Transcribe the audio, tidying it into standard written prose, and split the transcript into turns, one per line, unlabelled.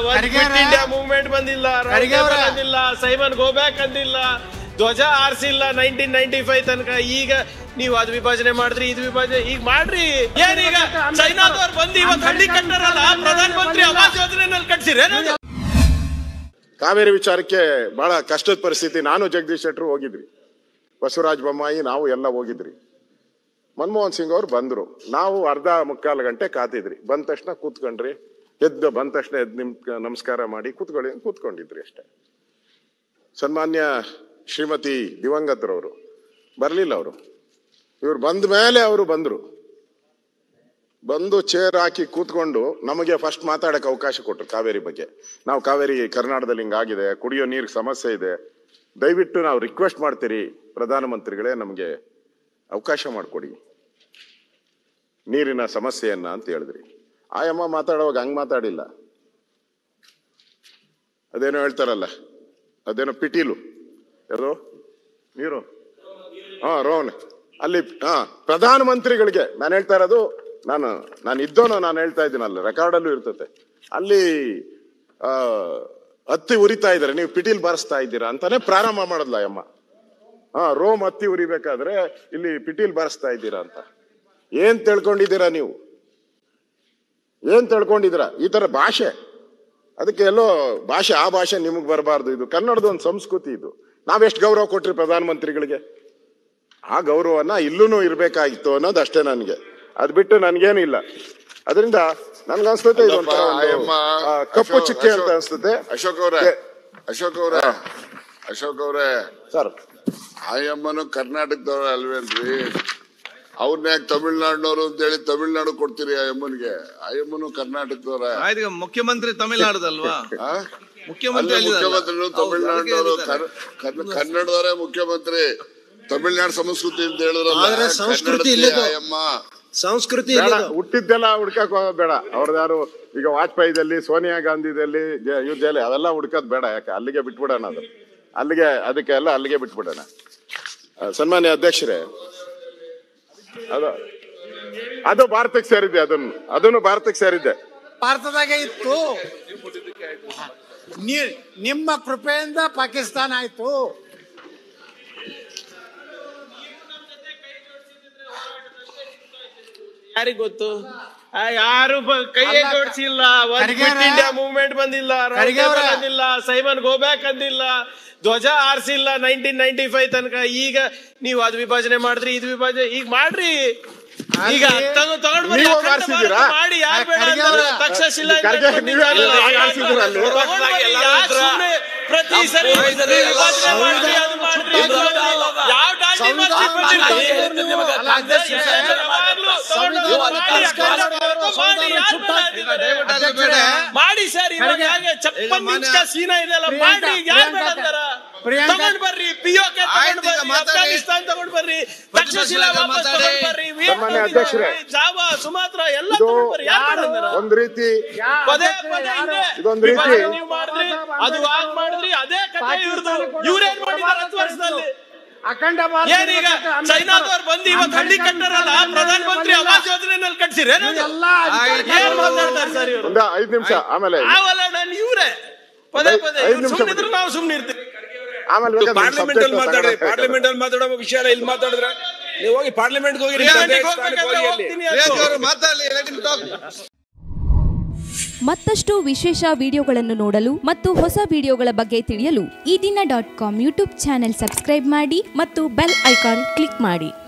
Quit India movement ಬಂದಿಲ್ಲ, ಬಂದಿಲ್ಲ, Simon go back ಅಂದಿಲ್ಲ, ಧ್ವಜ ಆರಿಸಿಲ್ಲ 1995 ತನಕ. ಈಗ ನೀವು ಅದು ವಿಭಜನೆ ಮಾಡಿದ್ರಿ, ಇದು ವಿಭಜನೆ ಈಗ ಮಾಡ್ರಿ. ಏನೀಗ ಚೈನಾದವ್ರು ಬಂದು ಇವತ್ತು ಹಳ್ಳಿ ಕಟ್ಟರಲ್ಲ, ಪ್ರಧಾನ ಮಂತ್ರಿ ಆವಾಸ್ ಯೋಜನೆಯಲ್ಲಿ ಕಟ್ಸಿರ.
ಕಾವೇರಿ ವಿಚಾರಕ್ಕೆ ಬಹಳ ಕಷ್ಟದ ಪರಿಸ್ಥಿತಿ. ನಾನು ಜಗದೀಶ್ ಶೆಟ್ಟರು ಹೋಗಿದ್ರಿ, ಬಸವರಾಜ ಬೊಮ್ಮಾಯಿ ನಾವು ಎಲ್ಲ ಹೋಗಿದ್ರಿ. ಮನಮೋಹನ್ ಸಿಂಗ್ ಅವ್ರು ಬಂದ್ರು, ನಾವು ಅರ್ಧ ಮುಕ್ಕಾಲು ಗಂಟೆ ಕಾತಿದ್ರಿ. ಬಂದ ತಕ್ಷಣ ಕೂತ್ಕೊಂಡ್ರಿ, ಬಂದ ತಕ್ಷಣ ನಮಸ್ಕಾರ ಮಾಡಿ ಕೂತ್ಕೊಂಡಿದ್ರಿ ಅಷ್ಟೇ. ಸನ್ಮಾನ್ಯ ಶ್ರೀಮತಿ ದಿವಂಗತರವರು ಬರ್ಲಿಲ್ಲ. ಇವ್ರು ಬಂದ ಮೇಲೆ ಅವರು ಬಂದು ಚೇರ್ ಹಾಕಿ ಕೂತ್ಕೊಂಡು ನಮಗೆ ಫಸ್ಟ್ ಮಾತಾಡಕ್ಕೆ ಅವಕಾಶ ಕೊಟ್ಟರು ಕಾವೇರಿ ಬಗ್ಗೆ. ನಾವು ಕಾವೇರಿ ಕರ್ನಾಟಕದಲ್ಲಿ ಹಿಂಗಾಗಿದೆ, ಕುಡಿಯೋ ನೀರಿಗೆ ಸಮಸ್ಯೆ ಇದೆ, ದಯವಿಟ್ಟು ನಾವು ರಿಕ್ವೆಸ್ಟ್ ಮಾಡ್ತೀರಿ ಪ್ರಧಾನಮಂತ್ರಿಗಳೇ ನಮಗೆ ಅವಕಾಶ ಮಾಡಿಕೊಡಿ ನೀರಿನ ಸಮಸ್ಯೆಯನ್ನ ಅಂತ ಹೇಳಿದ್ರಿ. ಆಯಮ್ಮ ಮಾತಾಡುವಾಗ ಹಂಗ್ ಮಾತಾಡಿಲ್ಲ. ಅದೇನೋ ಹೇಳ್ತಾರಲ್ಲ, ಅದೇನೋ ಪಿಟೀಲು ಯಾರು ನೀರು ರೋನ್ ಅಲ್ಲಿ ಪ್ರಧಾನಮಂತ್ರಿಗಳಿಗೆ ನಾನು ಹೇಳ್ತಾ ಇರೋದು, ನಾನು ಇದ್ದೋನೋ ನಾನು ಹೇಳ್ತಾ ಇದ್ದೀನಲ್ಲ, ರೆಕಾರ್ಡಲ್ಲೂ ಇರ್ತತೆ. ಅಲ್ಲಿ ಹತ್ತಿ ಉರಿತಾ ಇದ್ದಾರೆ, ನೀವು ಪಿಟೀಲ್ ಬಾರಿಸ್ತಾ ಇದ್ದೀರಾ ಅಂತಾನೆ ಪ್ರಾರಂಭ ಮಾಡದ್ಲ ಅಮ್ಮ. ರೋಮ್ ಹತ್ತಿ ಉರಿಬೇಕಾದ್ರೆ ಇಲ್ಲಿ ಪಿಟೀಲ್ ಬಾರಿಸ್ತಾ ಇದ್ದೀರಾ ಅಂತ. ಏನ್ ತಿಳ್ಕೊಂಡಿದ್ದೀರಾ ನೀವು? ಏನ್ ತಿಳ್ಕೊಂಡಿದ್ದೀರಾ? ಈ ತರ ಭಾಷೆ, ಅದಕ್ಕೆ ಎಲ್ಲೋ ಭಾಷೆ, ಆ ಭಾಷೆ ನಿಮಗ್ ಬರಬಾರ್ದು. ಇದು ಕನ್ನಡದ ಒಂದು ಸಂಸ್ಕೃತಿ. ಇದು ನಾವೆಷ್ಟು ಗೌರವ ಕೊಟ್ರಿ ಪ್ರಧಾನಮಂತ್ರಿಗಳಿಗೆ, ಆ ಗೌರವನ ಇಲ್ಲೂ ಇರ್ಬೇಕಾಗಿತ್ತು ಅನ್ನೋದು ಅಷ್ಟೇ ನನಗೆ. ಅದ್ ಬಿಟ್ಟು ನನ್ಗೇನು ಇಲ್ಲ. ಅದರಿಂದ ನನ್ಗನ್ಸ್ತತೆ ಕಪ್ಪು ಚುಕ್ಕೆ ಅಂತ ಅನ್ಸ್ತತೆ.
ಅಶೋಕ್ ಅವ್ರೆ
ಸರ್,
ಆಯಮ್ಮನು ಕರ್ನಾಟಕದವ್ರ ಅಲ್ವೇನ್ರಿ? ಅವ್ರನ್ನ ಯಾಕೆ ತಮಿಳ್ನಾಡಿನವರು ಅಂತ ಹೇಳಿ ತಮಿಳ್ನಾಡು ಕೊಡ್ತೀರಿ ಆಯಮ್ಮನ್ಗೆ? ಆಯಮ್ಮನು ಕರ್ನಾಟಕದವ್ರ.
ಮುಖ್ಯಮಂತ್ರಿ ತಮಿಳ್ನಾಡದಲ್ವಾ?
ಮುಖ್ಯಮಂತ್ರಿಗಳು ತಮಿಳ್ನಾಡಿನವರು, ಕನ್ನಡದವರೇ ಮುಖ್ಯಮಂತ್ರಿ. ತಮಿಳ್ನಾಡು ಸಂಸ್ಕೃತಿ ಅಂತ ಹೇಳಿದ್ರಲ್ಲ,
ಸಂಸ್ಕೃತಿ
ಹುಟ್ಟಿದ್ದೆಲ್ಲ ಹುಡ್ಕಕ್ ಹೋಗೋದ್ ಬೇಡ. ಅವ್ರದಾರು ಈಗ ವಾಜಪೇಯಿದಲ್ಲಿ, ಸೋನಿಯಾ ಗಾಂಧಿದಲ್ಲಿ, ಯುದ್ಧದಲ್ಲಿ ಅವೆಲ್ಲ ಹುಡ್ಕೋದ್ ಬೇಡ. ಯಾಕೆ ಅಲ್ಲಿಗೆ ಬಿಟ್ಬಿಡೋಣ, ಅದಕ್ಕೆಲ್ಲ ಬಿಟ್ಬಿಡೋಣ. ಸನ್ಮಾನ್ಯ ಅಧ್ಯಕ್ಷರೇ, ಅದು ಭಾರತಕ್ಕೆ ಸೇರಿದ್ದೆ. ಅದನ್ನು ಭಾರತಕ್ಕೆ ಸೇರಿದ್ದೆ.
ಭಾರತದಾಗೆ ಇತ್ತು. ನಿಮ್ಮ ಕೃಪೆಯಿಂದ ಪಾಕಿಸ್ತಾನ ಆಯ್ತು.
ಯಾರಿಗ್ ಗೊತ್ತು? ಯಾರು ಕೈಯೇ ಜೋಡಿಸಿಲ್ಲ. ಕ್ವಿಟ್ ಇಂಡಿಯಾ ಮೂವ್ಮೆಂಟ್ ಬಂದಿಲ್ಲ, ಬಂದಿಲ್ಲ, ಸೈಮನ್ ಗೋ ಬ್ಯಾಕ್ ಅಂದಿಲ್ಲ, ಧ್ವಜ ಆರಿಸಿಲ್ಲ 1995 ತನಕ. ಈಗ ನೀವು ಅದು ವಿಭಜನೆ ಮಾಡಿದ್ರಿ, ಇದು ವಿಭಜನೆ ಈಗ ಮಾಡ್ರಿ. ಈಗ ತಗೊಂಡ್ ಮಾಡಿ ಯಾರು ಬೇಡ ತಕ್ಷಶಿಲಾ ಪ್ರತಿ ಸರಿ ಮಾಡಿ ಸರ್. ಚಪ್ಪನ್ ಸೀನಾ ಇದೆಲ್ಲ ಮಾಡಿ, ಯಾರು ಬೇಡ ಅಂತಾರ? ತಗೊಂಡ್ ಬರ್ರಿ, ಪಿಒಕೆ ತಗೊಂಡ್ ಬರ್ರಿ, ಅಫ್ಘಾನಿಸ್ತಾನ್ ತಗೊಂಡ್ ಬರ್ರಿ, ತಕ್ಷಶಿಲಾ ವಾಪಸ್ ತಗೊಂಡ್ ಬರ್ರಿ, ಜಾವಾ, ಸುಮಾತ್ರ ಎಲ್ಲ ತಗೊಂಡ್ ಬರ್ರಿ.
ಒಂದ್ ರೀತಿ
ಪದೇ ಪದೇ ಇದೊಂದು ರೀತಿ ನೀವು ಮಾಡಿದ್ರಿ, ಅದು ಆಗ್ ಮಾಡಿದ್ರಿ, ಅದೇ ಕಥೆ ಇವ್ರದ್ದು. ಇವ್ರೇನ್ ಮಾಡಿದಾರೆ 10 ವರ್ಷದಲ್ಲಿ? ಏನೀಗ ಚೈನಾದವ್ರು ಬಂದು ಇವತ್ತು ಹಳ್ಳಿ ಕಟ್ಟರಲ್ಲ, ಪ್ರಧಾನ ಮಂತ್ರಿ ಆವಾಸ್ ಯೋಜನೆಯಲ್ಲಿ ಕಟ್ಸಿರ. ಏನ್ ಮಾತಾಡ್ತಾರೆ ಸರ್ ಇವರು?
5 ನಿಮಿಷ ಆಮೇಲೆ
ಇವ್ರೆ ಪದೇ ಪದೇ ಸುಮ್ಮನಿದ್ರು ನಾವು ಸುಮ್ಮನೆ ಇರ್ತೀವಿ.
ಆಮೇಲೆ
ಪಾರ್ಲಿಮೆಂಟ್ ಅಲ್ಲಿ ಮಾತಾಡ್ರಿ, ಪಾರ್ಲಿಮೆಂಟ್ ಅಲ್ಲಿ ಮಾತಾಡೋ ವಿಷಯ ಇಲ್ಲಿ ಮಾತಾಡಿದ್ರೆ ನೀವು ಹೋಗಿ ಪಾರ್ಲಿಮೆಂಟ್ ಹೋಗಿ
ಮತ್ತಷ್ಟು ವಿಶೇಷ ವಿಡಿಯೋಗಳನ್ನು ನೋಡಲು ಮತ್ತು ಹೊಸ ವಿಡಿಯೋಗಳ ಬಗ್ಗೆ ತಿಳಿಯಲು ಈ ದಿನ .com ಯೂಟ್ಯೂಬ್ ಚಾನೆಲ್ ಸಬ್ಸ್ಕ್ರೈಬ್ ಮಾಡಿ ಮತ್ತು ಬೆಲ್ ಐಕಾನ್ ಕ್ಲಿಕ್ ಮಾಡಿ.